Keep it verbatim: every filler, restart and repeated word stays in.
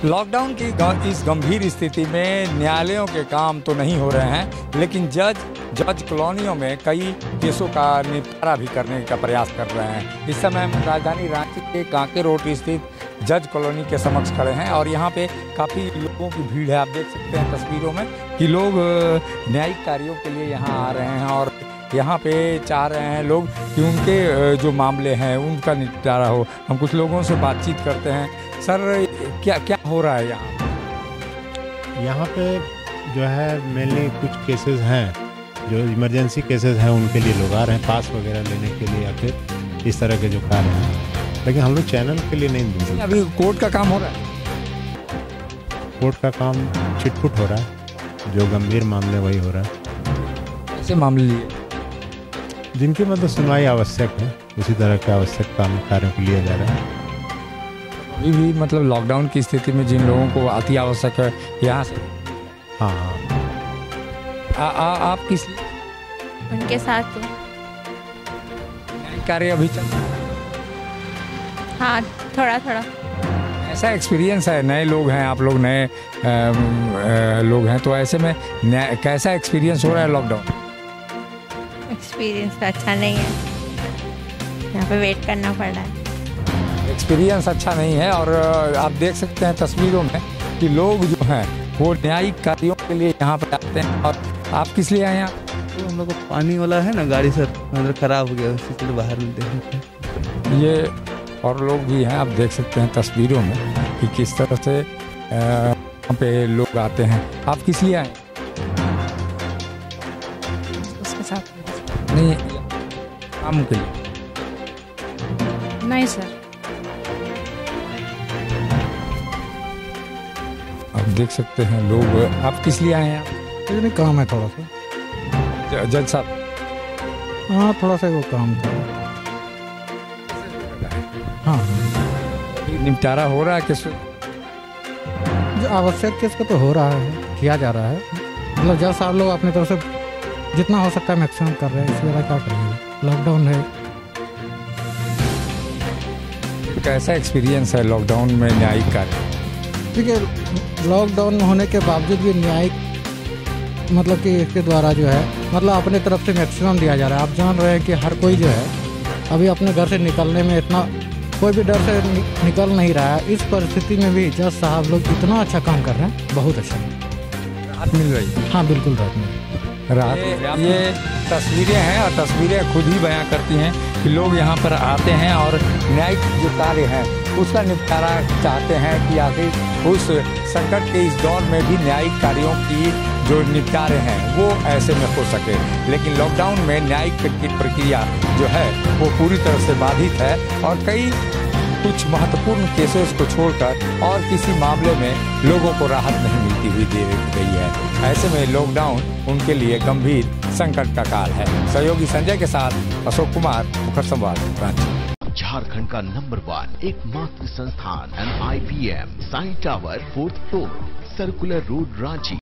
Lockdown की इस गंभीर स्थिति में न्यायालयों के काम तो नहीं हो रहे हैं, लेकिन जज जज कॉलोनियों में कई केसों का निपटारा भी करने का प्रयास कर रहे हैं। इस समय हम राजधानी रांची के कांके रोड स्थित जज कॉलोनी के समक्ष खड़े हैं और यहाँ पे काफ़ी लोगों की भीड़ है। आप देख सकते हैं तस्वीरों में कि लोग न्यायिक कार्यों के लिए यहाँ आ रहे हैं और यहाँ पे चाह रहे हैं लोग कि उनके जो मामले हैं उनका निपटारा हो। हम कुछ लोगों से बातचीत करते हैं। सर, क्या क्या हो रहा है यहाँ यहाँ पे जो है मेनली कुछ केसेस हैं जो इमरजेंसी केसेस हैं, उनके लिए लोग आ रहे हैं पास वगैरह लेने के लिए या फिर इस तरह के जो कार्य हैं, लेकिन हम लोग चैनल के लिए नहीं दूंगे। अभी कोर्ट का काम हो रहा है? कोर्ट का काम छिटपुट हो रहा है, जो गंभीर मामले वही हो रहा है। ऐसे मामले लिए जिनकी मतलब सुनवाई आवश्यक है, उसी तरह के आवश्यक काम कार्यों को लिया जा रहा है। अभी भी मतलब लॉकडाउन की स्थिति में जिन लोगों को अति आवश्यक है यहाँ से हाँ हाँ आ, आ, आप किस उनके साथ तो कार्य अभी चल रहा है? हाँ, थोड़ा थोड़ा ऐसा एक्सपीरियंस है, नए लोग हैं आप लोग, नए लोग हैं, तो ऐसे में कैसा एक्सपीरियंस हो रहा है लॉकडाउन? एक्सपीरियंस तो अच्छा नहीं है, यहाँ पे वेट करना पड़ रहा है। एक्सपीरियंस अच्छा नहीं है और आप देख सकते हैं तस्वीरों में कि लोग जो हैं वो न्यायिक कार्यों के लिए यहाँ पर आते हैं। और आप किस लिए आए यहाँ? तो हम लोग को पानी वाला है ना, गाड़ी सर मतलब खराब हो गया, इसलिए बाहर मिलते हैं। ये और लोग भी हैं, आप देख सकते हैं तस्वीरों में कि किस तरह से यहाँ पे लोग आते हैं। आप किस लिए आए? उसके साथ नहीं, काम के लिए नहीं सर। आप देख सकते हैं लोग। आप किस लिए आए हैं? नहीं, काम है थोड़ा सा। जज साहब, हाँ थोड़ा सा वो काम था। हाँ निपटारा हो रहा है किस जो आवश्यक केस का तो हो रहा है, किया जा रहा है। मतलब जज साहब लोग अपनी तरफ से जितना हो सकता है मैक्सिमम कर रहे हैं। इसके बाद क्या करेंगे, लॉकडाउन है। कैसा एक्सपीरियंस है लॉकडाउन में न्यायिक कार्य? ठीक है, लॉकडाउन होने के बावजूद भी न्यायिक मतलब कि इसके द्वारा जो है मतलब अपने तरफ से मैक्सिमम दिया जा रहा है। आप जान रहे हैं कि हर कोई जो है अभी अपने घर से निकलने में इतना कोई भी डर से नि, निकल नहीं रहा है। इस परिस्थिति में भी जज साहब लोग इतना अच्छा काम कर रहे हैं, बहुत अच्छा। राहत मिल रही है? हाँ बिल्कुल राहत मिल रही है। राहत ये, ये तस्वीरें हैं और तस्वीरें खुद ही बयां करती हैं कि लोग यहाँ पर आते हैं और न्यायिक जो कार्य है उसका निपटारा चाहते हैं कि आखिर उस संकट के इस दौर में भी न्यायिक कार्यों की जो निपटारे हैं वो ऐसे में हो सके। लेकिन लॉकडाउन में न्यायिक की प्रक्रिया जो है वो पूरी तरह से बाधित है और कई कुछ महत्वपूर्ण केसेस को छोड़कर और किसी मामले में लोगों को राहत नहीं मिलती हुई दे रही है। ऐसे में लॉकडाउन उनके लिए गंभीर संकट का काल है। सहयोगी संजय के साथ अशोक कुमार, मुखर संवाद, रांची। झारखंड का नंबर वन एकमात्र संस्थान N I P M Sai tower fourth floor, circular road, Ranchi.